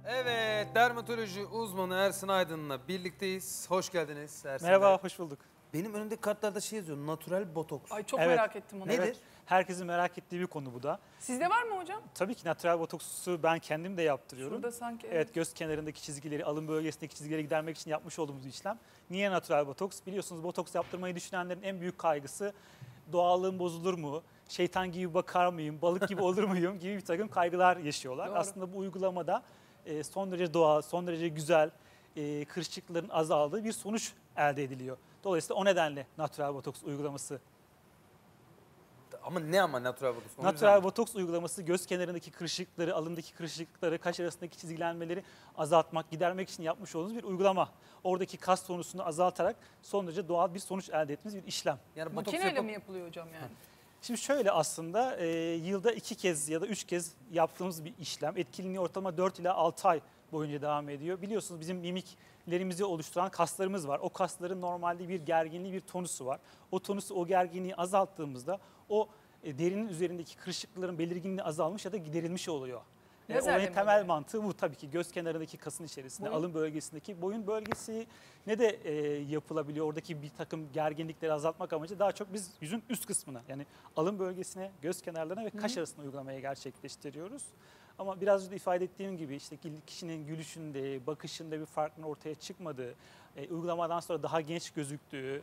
Evet, dermatoloji uzmanı Ersin Aydın'la birlikteyiz. Hoş geldiniz Ersin Merhaba, Bey. hoş bulduk. Benim önümdeki kartlarda şey yazıyor, natural botoks. Ay çok Evet. merak ettim onu. Nedir? Evet, herkesin merak ettiği bir konu bu da. Sizde var mı hocam? Tabii ki natural botoksu ben kendim de yaptırıyorum. Şurada sanki. Evet, göz kenarındaki çizgileri, alın bölgesindeki çizgileri gidermek için yapmış olduğumuz bir işlem. Niye natural botoks? Biliyorsunuz botoks yaptırmayı düşünenlerin en büyük kaygısı doğallığım bozulur mu? Şeytan gibi bakar mıyım? Balık gibi olur muyum? Gibi bir takım kaygılar yaşıyorlar. Doğru. Aslında bu uygulamada son derece doğal, son derece güzel, kırışıklıkların azaldığı bir sonuç elde ediliyor. Dolayısıyla o nedenle natural botoks uygulaması. Ama natural botoks? Onu Natural güzel. botoks uygulaması göz kenarındaki kırışıklıkları, alındaki kırışıklıkları, kaş arasındaki çizgilenmeleri azaltmak, gidermek için yapmış olduğumuz bir uygulama. Oradaki kas tonusunu azaltarak son derece doğal bir sonuç elde ettiğimiz bir işlem. Yani botoks Makineyle yapıp mi yapılıyor hocam yani? Şimdi şöyle aslında yılda 2 kez ya da 3 kez yaptığımız bir işlem. Etkinliği ortalama 4 ila 6 ay boyunca devam ediyor. Biliyorsunuz bizim mimiklerimizi oluşturan kaslarımız var. O kasların normalde bir gerginliği, bir tonusu var. O tonusu, o gerginliği azalttığımızda o derinin üzerindeki kırışıklıkların belirginliği azalmış ya da giderilmiş oluyor. Lazerle Olayın mi temel oluyor? mantığı bu tabii ki. Göz kenarındaki kasın içerisinde, Boyun? alın bölgesindeki boyun bölgesi ne de yapılabiliyor. Oradaki bir takım gerginlikleri azaltmak amacı daha çok biz yüzün üst kısmına, yani alın bölgesine, göz kenarlarına ve kaş arasında uygulamayı gerçekleştiriyoruz. Ama biraz önce de ifade ettiğim gibi işte kişinin gülüşünde, bakışında bir farkın ortaya çıkmadığı, uygulamadan sonra daha genç gözüktüğü,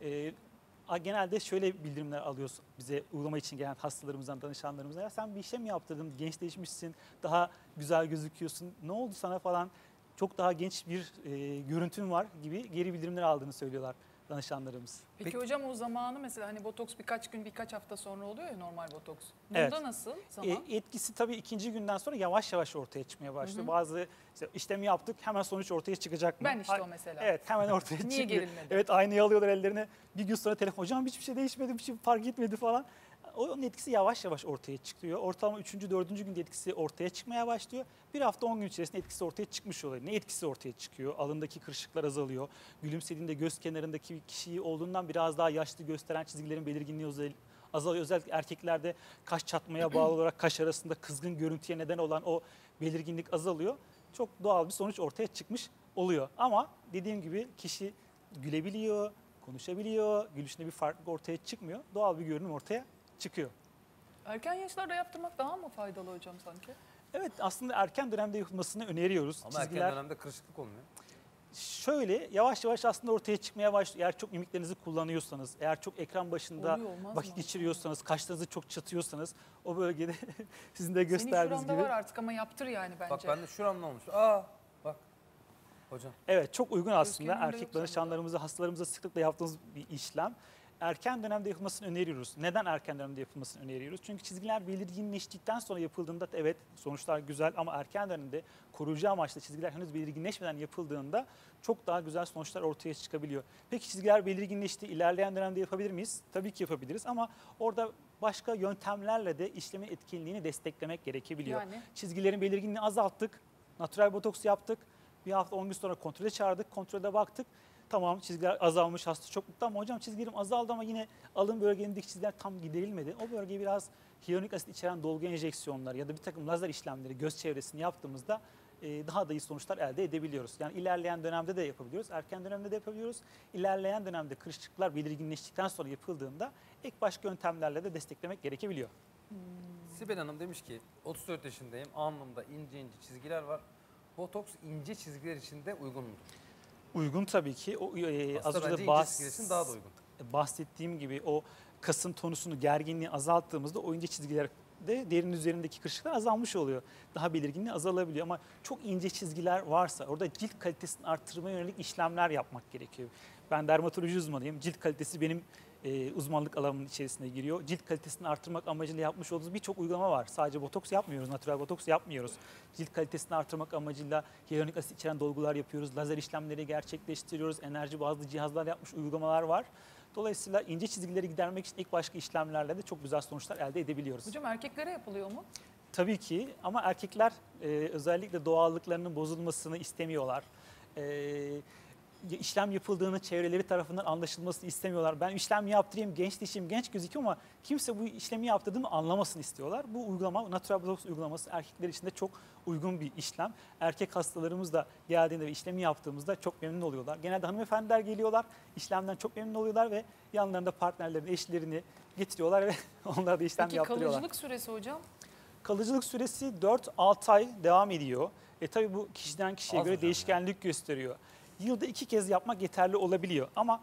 genelde şöyle bildirimler alıyoruz bize uygulama için gelen hastalarımızdan, danışanlarımızdan. Ya sen bir işlem mi yaptırdın, gençleşmişsin, daha güzel gözüküyorsun, ne oldu sana falan, çok daha genç bir görüntün var gibi geri bildirimler aldığını söylüyorlar danışanlarımız. Peki hocam o zamanı mesela hani botoks birkaç gün birkaç hafta sonra oluyor ya normal botoks. Bunda Evet. nasıl zaman? Etkisi tabii ikinci günden sonra yavaş yavaş ortaya çıkmaya başlıyor. Bazı işte işlemi yaptık, hemen sonuç ortaya çıkacak mı? Ben işte o mesela. Evet, hemen ortaya Niye çıkıyor. gerilmedi? Evet, aynayı alıyorlar ellerine. Bir gün sonra telefon, hocam hiçbir şey değişmedi, bir şey fark etmedi falan. Onun etkisi yavaş yavaş ortaya çıkıyor. Ortalama 3. 4. günde etkisi ortaya çıkmaya başlıyor. Bir hafta 10 gün içerisinde etkisi ortaya çıkmış oluyor. Ne etkisi ortaya çıkıyor? Alındaki kırışıklar azalıyor. Gülümsediğinde göz kenarındaki bir kişiyi olduğundan biraz daha yaşlı gösteren çizgilerin belirginliği azalıyor. Özellikle erkeklerde kaş çatmaya bağlı olarak kaş arasında kızgın görüntüye neden olan o belirginlik azalıyor. Çok doğal bir sonuç ortaya çıkmış oluyor. Ama dediğim gibi kişi gülebiliyor, konuşabiliyor, gülüşünde bir farklılık ortaya çıkmıyor. Doğal bir görünüm ortaya çıkıyor. Erken yaşlarda yaptırmak daha mı faydalı hocam sanki? Evet, aslında erken dönemde yapılmasını öneriyoruz. ama erken dönemde kırışıklık olmuyor. Şöyle yavaş yavaş aslında ortaya çıkmaya başlıyor. Eğer çok mimiklerinizi kullanıyorsanız, eğer çok ekran başında Oluyor, olmaz vakit mı? geçiriyorsanız, kaşlarınızı çok çatıyorsanız o bölgede sizin de Senin gösterdiğiniz şuranda gibi. var artık ama yaptır yani bence. Bak bende şuramda olmuş. Bak hocam. Evet, çok uygun aslında. kenarında Erkek yok danışanlarımıza, hastalarımıza sıklıkla yaptığımız bir işlem. Erken dönemde yapılmasını öneriyoruz. Neden erken dönemde yapılmasını öneriyoruz? Çünkü çizgiler belirginleştikten sonra yapıldığında evet sonuçlar güzel, ama erken dönemde koruyucu amaçlı çizgiler henüz belirginleşmeden yapıldığında çok daha güzel sonuçlar ortaya çıkabiliyor. Peki çizgiler belirginleşti, ilerleyen dönemde yapabilir miyiz? Tabii ki yapabiliriz, ama orada başka yöntemlerle de işlemin etkinliğini desteklemek gerekebiliyor. Yani? Çizgilerin belirginliğini azalttık, natural botoks yaptık. Bir hafta 10 gün sonra kontrole çağırdık, kontrolde baktık. Tamam, çizgiler azalmış, hasta çok mutlu, ama hocam çizgilerim azaldı ama yine alın bölgemdeki çizgiler tam giderilmedi. O bölgeye biraz hyaluronik asit içeren dolgu enjeksiyonları ya da bir takım lazer işlemleri göz çevresini yaptığımızda daha da iyi sonuçlar elde edebiliyoruz. Yani ilerleyen dönemde de yapabiliyoruz, erken dönemde de yapabiliyoruz. İlerleyen dönemde kırışıklıklar belirginleştikten sonra yapıldığında ek başka yöntemlerle de desteklemek gerekebiliyor. Sibel Hanım demiş ki 34 yaşındayım. Alnımda ince ince çizgiler var. Botoks ince çizgiler için de uygun mudur? Uygun tabii ki. O, az Aslında önce bence ince çizgiler için daha da uygun. bahsettiğim gibi o kasın tonusunu, gerginliği azalttığımızda o ince çizgiler de derinin üzerindeki kırışıklar azalmış oluyor. Daha belirginliği azalabiliyor, ama çok ince çizgiler varsa orada cilt kalitesini arttırmaya yönelik işlemler yapmak gerekiyor. Ben dermatoloji uzmanıyım. Cilt kalitesi benim uzmanlık alanımın içerisine giriyor. Cilt kalitesini arttırmak amacıyla yapmış olduğumuz birçok uygulama var. Sadece botoks yapmıyoruz, natural botoks yapmıyoruz. Cilt kalitesini arttırmak amacıyla hyaluronik asit içeren dolgular yapıyoruz. Lazer işlemleri gerçekleştiriyoruz. Enerji bazlı cihazlar yapmış uygulamalar var. Dolayısıyla ince çizgileri gidermek için ilk başka işlemlerle de çok güzel sonuçlar elde edebiliyoruz. Hocam erkeklere yapılıyor mu? Tabii ki, ama erkekler özellikle doğallıklarının bozulmasını istemiyorlar. işlem yapıldığını çevreleri tarafından anlaşılmasını istemiyorlar. Ben işlem yaptırayım, gençleşeyim, genç gözüküyorum ama kimse bu işlemi yaptırdığımı anlamasını istiyorlar. Bu uygulama, Natural Botox uygulaması erkekler için de çok uygun bir işlem. Erkek hastalarımız da geldiğinde ve işlemi yaptığımızda çok memnun oluyorlar. Genelde hanımefendiler geliyorlar, işlemden çok memnun oluyorlar ve yanlarında partnerlerini, eşlerini getiriyorlar ve onlar da işlem Peki yaptırıyorlar. kalıcılık süresi hocam? Kalıcılık süresi 4-6 ay devam ediyor. Tabii bu kişiden kişiye Az göre hocam değişkenlik gösteriyor. Yılda 2 kez yapmak yeterli olabiliyor ama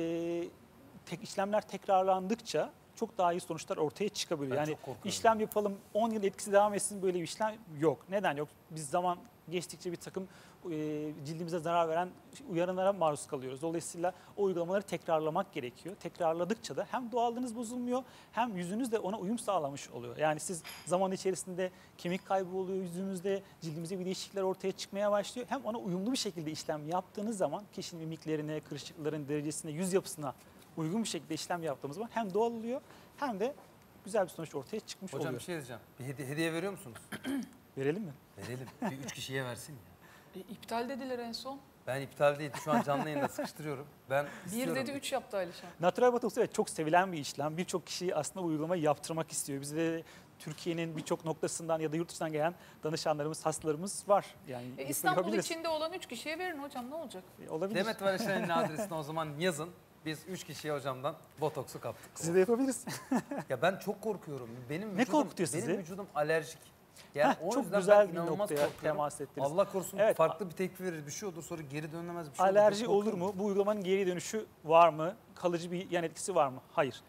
işlemler tekrarlandıkça çok daha iyi sonuçlar ortaya çıkabiliyor. Ben Yani çok korkuyorum. işlem yapalım 10 yıl etkisi devam etsin, böyle bir işlem yok. Neden yok? Biz zaman geçtikçe bir takım cildimize zarar veren uyarılara maruz kalıyoruz. Dolayısıyla o uygulamaları tekrarlamak gerekiyor. Tekrarladıkça da hem doğallığınız bozulmuyor hem yüzünüz de ona uyum sağlamış oluyor. Yani siz zaman içerisinde kemik kaybı oluyor yüzünüzde, cildimizde bir değişiklikler ortaya çıkmaya başlıyor. Hem ona uyumlu bir şekilde işlem yaptığınız zaman kişinin mimiklerine, kırışıklıkların derecesine, yüz yapısına uygun bir şekilde işlem yaptığımız zaman hem doğal oluyor hem de güzel bir sonuç ortaya çıkmış Hocam oluyor. bir şey diyeceğim. Bir hediye veriyor musunuz? Verelim mi? Verelim. Bir 3 kişiye versin ya. İptal dediler en son. Ben iptal değil. Şu an canlı yayında sıkıştırıyorum. Ben 1 istiyorum. dedi 3 yaptı Alişan. Natural Botox evet çok sevilen bir işlem. Birçok kişi aslında bu uygulamayı yaptırmak istiyor. Bizde Türkiye'nin birçok noktasından ya da yurt dışından gelen danışanlarımız, hastalarımız var. Yani İstanbul yapabiliriz. içinde olan 3 kişiye verin hocam, ne olacak? Olabilir. Demet ve Alişan'ın adresine o zaman yazın. Biz 3 kişiye hocamdan botoksu kaptık. Siz de yapabiliriz. Ya ben çok korkuyorum. Benim Ne korkutuyor benim sizi? vücudum alerjik. Yani Heh, o çok yüzden güzel ben bir inanılmaz noktaya korkuyorum. temas ettiniz. Allah korusun Evet, farklı bir tepki verir, bir şey olur, sonra geri dönülemez bir şey olur. Alerji Çok olur korkuyorum. mu? Bu uygulamanın geri dönüşü var mı? Kalıcı bir yan etkisi var mı? Hayır.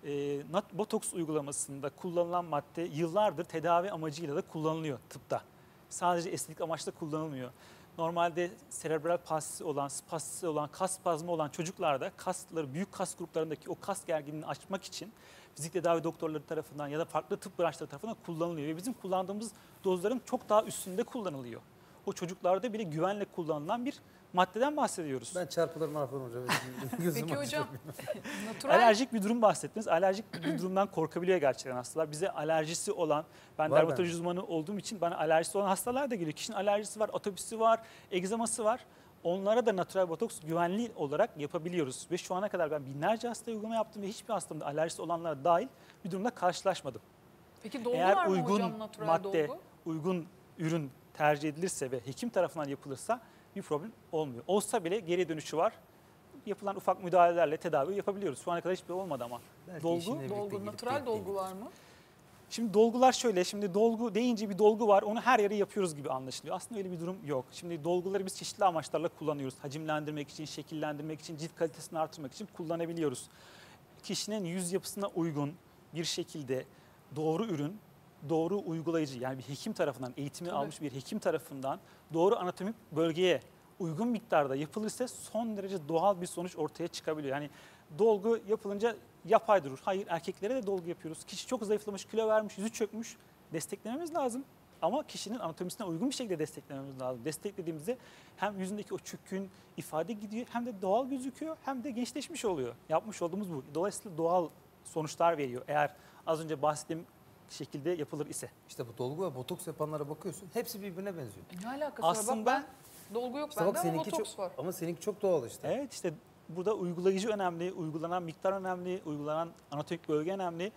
Botoks uygulamasında kullanılan madde yıllardır tedavi amacıyla da kullanılıyor tıpta. Sadece estetik amaçla kullanılmıyor. Normalde serebral palsisi olan, spastisi olan, kas spazmı olan çocuklarda kasları, büyük kas gruplarındaki o kas gerginliğini açmak için fizik tedavi doktorları tarafından ya da farklı tıp branşları tarafından kullanılıyor. Ve bizim kullandığımız dozların çok daha üstünde kullanılıyor. O çocuklarda bile güvenle kullanılan bir maddeden bahsediyoruz. Ben çarpılır hocam. Gözüm Peki acıyor. hocam natural Alerjik bir durum bahsettiniz. Alerjik bir durumdan korkabiliyor gerçekten hastalar. Bize alerjisi olan, ben Var dermatoloji bende. uzmanı olduğum için bana alerjisi olan hastalar da geliyor. Kişinin alerjisi var, atopisi var, egzaması var. Onlara da natural botoks güvenli olarak yapabiliyoruz. Ve şu ana kadar ben binlerce hasta uygulama yaptım ve hiçbir hastamda alerjisi olanlara dahil bir durumda karşılaşmadım. Peki dolgu Eğer var mı uygun hocam natural madde, dolgu? uygun ürün tercih edilirse ve hekim tarafından yapılırsa bir problem olmuyor. Olsa bile geri dönüşü var. Yapılan ufak müdahalelerle tedavi yapabiliyoruz. Şu ana kadar hiçbir olmadı ama. Belki Dolgu, işine birlikte Dolgu, gelip natural denk dolgu gelir. var mı? Şimdi dolgular şöyle, şimdi dolgu deyince bir dolgu var, onu her yere yapıyoruz gibi anlaşılıyor. Aslında öyle bir durum yok. Şimdi dolguları biz çeşitli amaçlarla kullanıyoruz. Hacimlendirmek için, şekillendirmek için, cilt kalitesini artırmak için kullanabiliyoruz. Kişinin yüz yapısına uygun bir şekilde doğru ürün, doğru uygulayıcı, yani bir hekim tarafından, eğitimi Tabii. almış bir hekim tarafından doğru anatomik bölgeye uygun miktarda yapılırsa son derece doğal bir sonuç ortaya çıkabiliyor. Yani dolgu yapılınca yapay durur. Hayır, erkeklere de dolgu yapıyoruz. Kişi çok zayıflamış, kilo vermiş, yüzü çökmüş. Desteklememiz lazım. Ama kişinin anatomisine uygun bir şekilde desteklememiz lazım. Desteklediğimizde hem yüzündeki o çökkün ifade gidiyor, hem de doğal gözüküyor, hem de gençleşmiş oluyor. Yapmış olduğumuz bu. Dolayısıyla doğal sonuçlar veriyor. Eğer az önce bahsettiğim şekilde yapılır ise. İşte bu dolgu ve botoks yapanlara bakıyorsun. Hepsi birbirine benziyor. Ne alakası var? Aslında- Bak ben dolgu yok İşte bende bak ama seninki botoks çok var. ama seninki çok doğal işte. Evet, işte burada uygulayıcı önemli, uygulanan miktar önemli, uygulanan anatomik bölge önemli.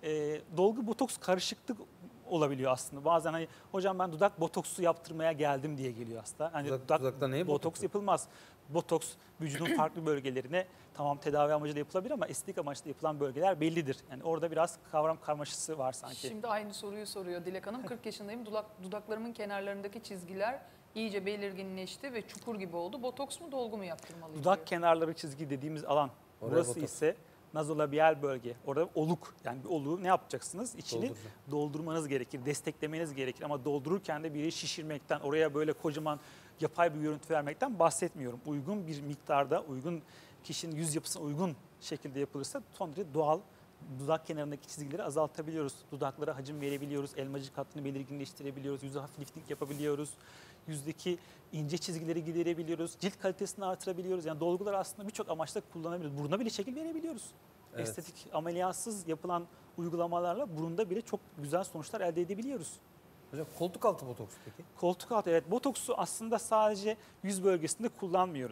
Dolgu botoks karışıklık olabiliyor aslında. Bazen hani hocam ben dudak botoksu yaptırmaya geldim diye geliyor hasta. Hani Dudakta neye botoks botoks yapılmaz. Botoks vücudun farklı bölgelerine tamam tedavi amacıyla yapılabilir ama estetik amaçlı yapılan bölgeler bellidir. Yani orada biraz kavram karmaşası var sanki. Şimdi aynı soruyu soruyor Dilek Hanım. 40 yaşındayım. Dudaklarımın kenarlarındaki çizgiler iyice belirginleşti ve çukur gibi oldu. Botoks mu dolgu mu yaptırmalıyım? Dudak diyor. kenarları çizgi dediğimiz alan. Oraya Burası botoks. ise nazolabiyal bölge. Orada oluk, yani bir oluğu ne yapacaksınız? İçini Dolduracağım. doldurmanız gerekir, desteklemeniz gerekir. Ama doldururken de biri şişirmekten, oraya böyle kocaman yapay bir görüntü vermekten bahsetmiyorum. Uygun bir miktarda, uygun kişinin yüz yapısına uygun şekilde yapılırsa son derece doğal dudak kenarındaki çizgileri azaltabiliyoruz. Dudaklara hacim verebiliyoruz, elmacık hattını belirginleştirebiliyoruz, yüze hafif lifting yapabiliyoruz. Yüzdeki ince çizgileri giderebiliyoruz, cilt kalitesini artırabiliyoruz. Yani dolgular aslında birçok amaçla kullanabiliyoruz. Buruna bile şekil verebiliyoruz. Evet. Estetik ameliyatsız yapılan uygulamalarla burunda bile çok güzel sonuçlar elde edebiliyoruz. Hocam koltuk altı botoks peki? Koltuk altı, evet, botoksu aslında sadece yüz bölgesinde kullanmıyoruz.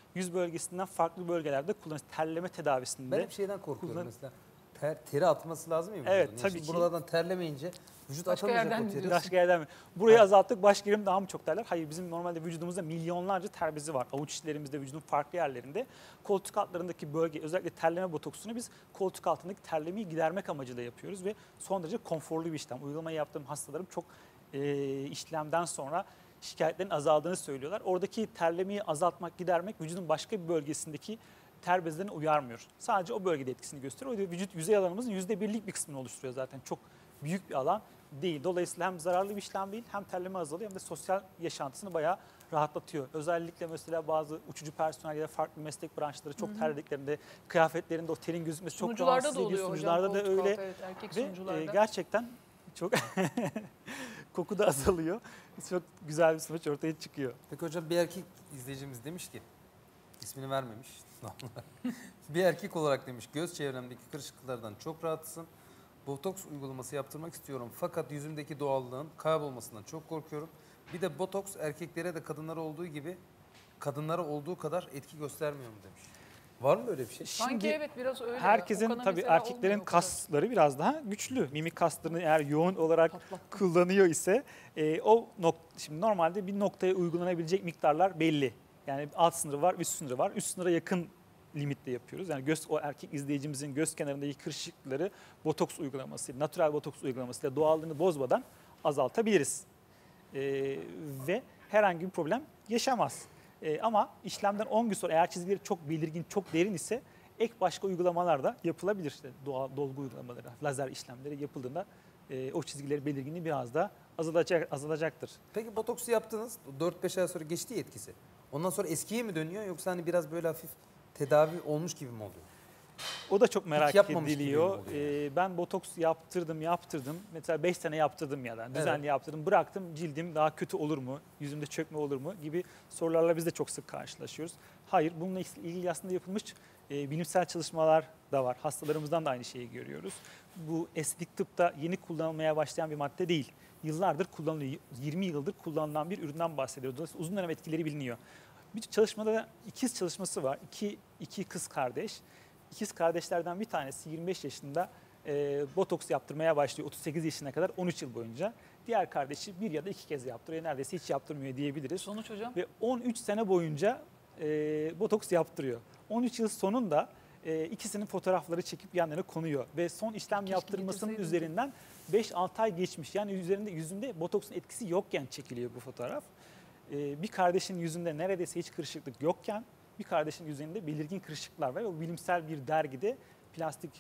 yüz bölgesinden farklı bölgelerde kullanılır. Terleme tedavisinde. Ben hep şeyden korkuyorum kullan- mesela. Teri atması lazım ya Evet, vücudun. tabii Şimdi ki. buralardan terlemeyince vücut Başka atamayacak yerden o teri. gidiyorsun. Başka yerden mi? Burayı azalttık, başka yerim daha mı çok derler? Hayır, bizim normalde vücudumuzda milyonlarca ter bezi var. Avuç içlerimizde, vücudun farklı yerlerinde. Koltuk altlarındaki bölge, özellikle terleme botoksunu biz koltuk altındaki terlemeyi gidermek amacıyla yapıyoruz ve son derece konforlu bir işlem. Uygulamayı yaptığım hastalarım çok işlemden sonra şikayetlerin azaldığını söylüyorlar. Oradaki terlemeyi azaltmak, gidermek vücudun başka bir bölgesindeki ter bezlerini uyarmıyor. Sadece o bölgede etkisini gösteriyor. O da vücut yüzey alanımızın %1'lik bir kısmını oluşturuyor zaten. Çok büyük bir alan değil. Dolayısıyla hem zararlı bir işlem değil, hem terleme azalıyor hem de sosyal yaşantısını bayağı rahatlatıyor. Özellikle mesela bazı uçucu personel ya da farklı meslek branşları çok terlediklerinde, kıyafetlerinde o terin gözükmesi çok Sunucularda rahatsız da ediyor. oluyor hocam. Sunucularda da koltuk öyle. altı, evet, erkek Ve sunucularda. gerçekten çok koku da azalıyor. Çok güzel bir sonuç ortaya çıkıyor. Peki hocam bir erkek izleyicimiz demiş ki, ismini vermemiş. Bir erkek olarak demiş, göz çevremdeki kırışıklıklardan çok rahatsızım. Botoks uygulaması yaptırmak istiyorum fakat yüzümdeki doğallığın kaybolmasından çok korkuyorum. Bir de botoks erkeklere de kadınlara olduğu kadar etki göstermiyor mu demiş. Var mı böyle bir şey? Sanki evet biraz öyle. Herkesin Okan'a tabii mesela erkeklerin olmuyor o kadar. kasları biraz daha güçlü. Mimik kaslarını eğer yoğun olarak Patlattı. kullanıyor ise şimdi normalde bir noktaya uygulanabilecek miktarlar belli. Yani alt sınırı var, üst sınırı var. Üst sınıra yakın limitte yapıyoruz. Yani o erkek izleyicimizin göz kenarındaki kırışıklıkları botoks uygulaması, natural botoks uygulamasıyla doğallığını bozmadan azaltabiliriz. Ve herhangi bir problem yaşamaz. Ama işlemden 10 gün sonra eğer çizgileri çok belirgin, çok derin ise ek başka uygulamalar da yapılabilir. İşte doğal dolgu uygulamaları, lazer işlemleri yapıldığında o çizgileri belirginliği biraz da azalacaktır. Peki botoksu yaptınız, 4-5 ay sonra geçti ya etkisi. Ondan sonra eskiye mi dönüyor yoksa hani biraz böyle hafif tedavi olmuş gibi mi oluyor? O da çok merak yapmamış gibi ediliyor. mi oluyor? Ben botoks yaptırdım. Mesela 5 sene yaptırdım ya da düzenli Evet. yaptırdım. Bıraktım, cildim daha kötü olur mu? Yüzümde çökme olur mu? Gibi sorularla biz de çok sık karşılaşıyoruz. Hayır, bununla ilgili aslında yapılmış bilimsel çalışmalar da var. Hastalarımızdan da aynı şeyi görüyoruz. Bu estetik tıpta yeni kullanılmaya başlayan bir madde değil. Yıllardır kullanılıyor. 20 yıldır kullanılan bir üründen bahsediyoruz. Dolayısıyla uzun dönem etkileri biliniyor. Bir çalışmada da ikiz çalışması var. İki kız kardeş. İkiz kardeşlerden bir tanesi 25 yaşında botoks yaptırmaya başlıyor 38 yaşına kadar 13 yıl boyunca. Diğer kardeşi bir ya da 2 kez yaptırıyor. Neredeyse hiç yaptırmıyor diyebiliriz. Sonuç hocam? Ve 13 sene boyunca botoks yaptırıyor. 13 yıl sonunda ikisinin fotoğrafları çekip yanlarına konuyor. Ve son işlem Keşke yaptırmasının getirseydin. üzerinden 5-6 ay geçmiş. Yani yüzünde botoksun etkisi yokken çekiliyor bu fotoğraf. Bir kardeşin yüzünde neredeyse hiç kırışıklık yokken bir kardeşin yüzünde belirgin kırışıklar var. O bilimsel bir dergide plastik.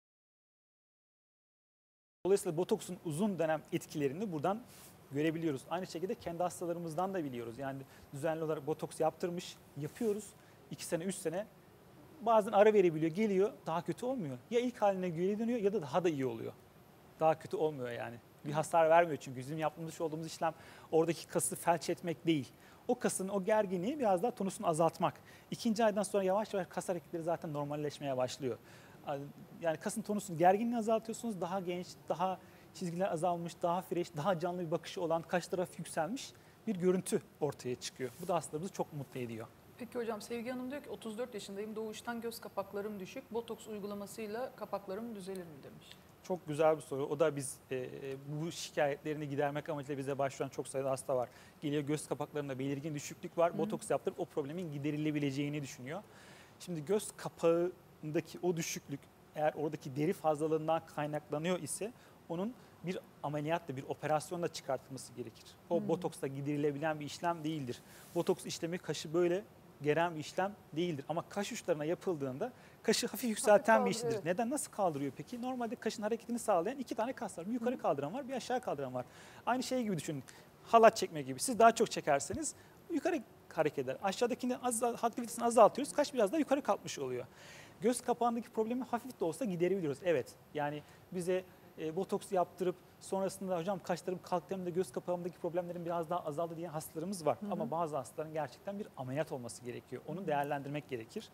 Dolayısıyla botoksun uzun dönem etkilerini buradan görebiliyoruz. Aynı şekilde kendi hastalarımızdan da biliyoruz. Yani düzenli olarak botoks yapıyoruz. 2 sene, 3 sene bazen ara verebiliyor, geliyor, daha kötü olmuyor. Ya ilk haline geri dönüyor ya da daha da iyi oluyor. Daha kötü olmuyor yani. Bir hasar vermiyor çünkü bizim yapmış olduğumuz işlem oradaki kası felç etmek değil. O kasın o gerginliği biraz daha tonusunu azaltmak. 2. aydan sonra yavaş yavaş kas hareketleri zaten normalleşmeye başlıyor. Yani kasın tonusunu, gerginliğini azaltıyorsunuz. Daha genç, daha çizgiler azalmış, daha fresh, daha canlı bir bakışı olan, kaş tarafı yükselmiş bir görüntü ortaya çıkıyor. Bu da hastalarımızı çok mutlu ediyor. Peki hocam Sevgi Hanım diyor ki 34 yaşındayım, doğuştan göz kapaklarım düşük. Botoks uygulamasıyla kapaklarım düzelir mi demiş. Çok güzel bir soru. O da biz bu şikayetlerini gidermek amacıyla bize başvuran çok sayıda hasta var. Geliyor, göz kapaklarında belirgin düşüklük var. Botoks yaptırıp o problemin giderilebileceğini düşünüyor. Şimdi göz kapağındaki o düşüklük eğer oradaki deri fazlalığından kaynaklanıyor ise onun bir ameliyatla, bir operasyonla çıkartılması gerekir. O botoksla giderilebilen bir işlem değildir. Botoks işlemi kaşı böyle geren bir işlem değildir. Ama kaş uçlarına yapıldığında kaşı hafif yükselten bir işlemdir. evet. Neden? Nasıl kaldırıyor peki? Normalde kaşın hareketini sağlayan 2 tane kas var. Bir yukarı kaldıran var, bir aşağı kaldıran var. Aynı şey gibi düşünün. Halat çekme gibi. Siz daha çok çekerseniz yukarı hareket eder. Aşağıdakini aktivitesini azaltıyoruz. Kaş biraz daha yukarı kalkmış oluyor. Göz kapağındaki problemi hafif de olsa giderebiliyoruz. Evet. Yani bize botoks yaptırıp sonrasında hocam kaşlarım kalktığımda göz kapağımdaki problemlerin biraz daha azaldı diyen hastalarımız var. Ama bazı hastaların gerçekten bir ameliyat olması gerekiyor. Onu değerlendirmek gerekir.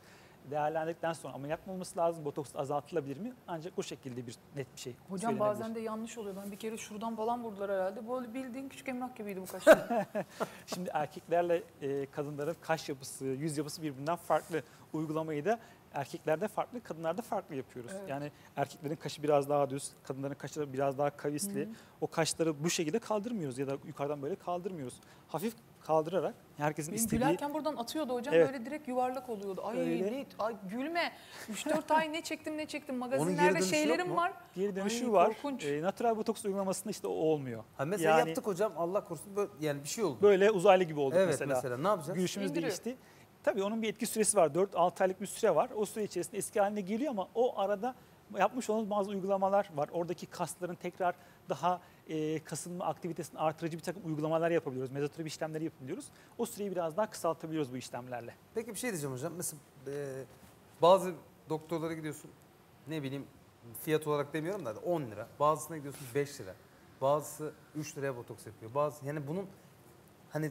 değerlendirdikten sonra ameliyat mı olması lazım, botoks azaltılabilir mi? Ancak o şekilde bir net bir şey Hocam söylenebilir. bazen de yanlış oluyor. Ben bir kere şuradan falan vurdular herhalde. Böyle bildiğin küçük emlak gibiydi bu kaşlar. Şimdi erkeklerle kadınların kaş yapısı, yüz yapısı birbirinden farklı. Uygulamayı da erkeklerde farklı, kadınlarda farklı yapıyoruz. Evet. Yani erkeklerin kaşı biraz daha düz, kadınların kaşları biraz daha kavisli. O kaşları bu şekilde kaldırmıyoruz ya da yukarıdan böyle kaldırmıyoruz. Hafif kaldırarak herkesin Benim istediği... gülerken buradan atıyordu hocam, Evet. böyle direkt yuvarlak oluyordu. Ay, Öyle. ay gülme. 3-4 ay ne çektim. geri Magazinlerde dönüşü yok şeylerim mu? var. Geri dönüşü Ay, var. korkunç. Natural botoks uygulamasında işte o olmuyor. Ha mesela Yani yaptık hocam, Allah korusun, böyle, yani bir şey oldu. böyle uzaylı gibi olduk Evet mesela. ne yapacağız? Gülüşümüz İndiriyor. değişti. Tabii onun bir etki süresi var. 4-6 aylık bir süre var. O süre içerisinde eski haline geliyor ama o arada yapmış olduğumuz bazı uygulamalar var. Oradaki kasların tekrar daha kasılma aktivitesini artırıcı bir takım uygulamalar yapabiliyoruz. Mezoterapi işlemleri yapabiliyoruz. O süreyi biraz daha kısaltabiliyoruz bu işlemlerle. Peki bir şey diyeceğim hocam. Mesela bazı doktorlara gidiyorsun, ne bileyim, fiyat olarak demiyorum da 10 lira. Bazısına gidiyorsun 5 lira. Bazısı 3 liraya botoks yapıyor. Yani bunun hani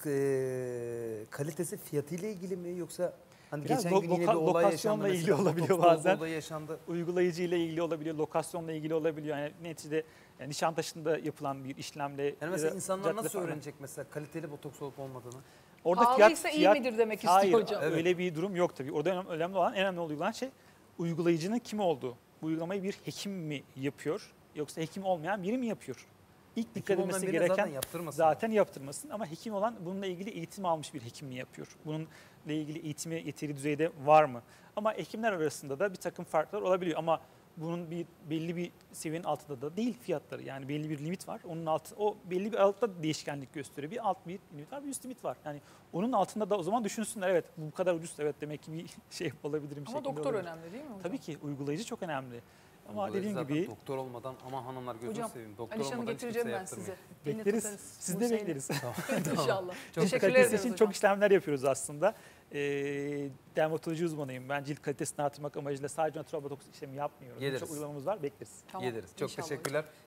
kalitesi fiyatıyla ilgili mi, yoksa hani Biraz geçen gün yine bir olay lokasyonla yaşandı ilgili mesela, olabiliyor botoks bazen. olayı yaşandı. Uygulayıcı ile ilgili olabiliyor, lokasyonla ilgili olabiliyor. Yani neticede Nişantaşı'nda yapılan bir işlemle... Yani mesela insanlar caddede nasıl falan. öğrenecek mesela kaliteli botoks olup olmadığını? Orada Pahalıysa iyi midir demek istiyor Hayır, hocam. Hayır, öyle bir durum yok tabii. Orada önemli olan, en önemli olan şey uygulayıcının kim olduğu. Bu uygulamayı bir hekim mi yapıyor, yoksa hekim olmayan biri mi yapıyor? İlk dikkat Hekim olmayan edilmesi birine gereken zaten yaptırmasın. zaten yaptırmasın, ama hekim olan bununla ilgili eğitim almış bir hekim mi yapıyor? Bununla ilgili eğitimi yeteri düzeyde var mı? Ama hekimler arasında da bir takım farklar olabiliyor, ama bunun belli bir seviyenin altında da değil fiyatları. Yani belli bir limit var. Onun altı, o belli bir altta değişkenlik gösteriyor. Bir alt bir limit var, bir üst limit var. Yani onun altında da o zaman düşünsünler, evet bu kadar ucuz, evet demek ki bir şey olabilirim. Ama doktor önemli değil mi hocam? Tabii ki uygulayıcı çok önemli. Ama Uygulayıcı dediğim zaten gibi doktor olmadan, ama hanımlar gözünü Hocam, seveyim, doktor Alişan'ı olmadan hiç getireceğim kimse ben size. yaptırmıyor. Yine bekleriz. tutarız. Siz de Buse'yle. bekleriz. İnşallah. Cilt Teşekkür kalitesi ederiz için hocam. çok işlemler yapıyoruz aslında. Dermatoloji uzmanıyım. Ben cilt kalitesini artırmak amacıyla sadece natural botoks işlemi yapmıyorum. Geliriz. Çok uygulamamız var, bekleriz. Tamam, Geliriz. Çok inşallah hocam. teşekkürler.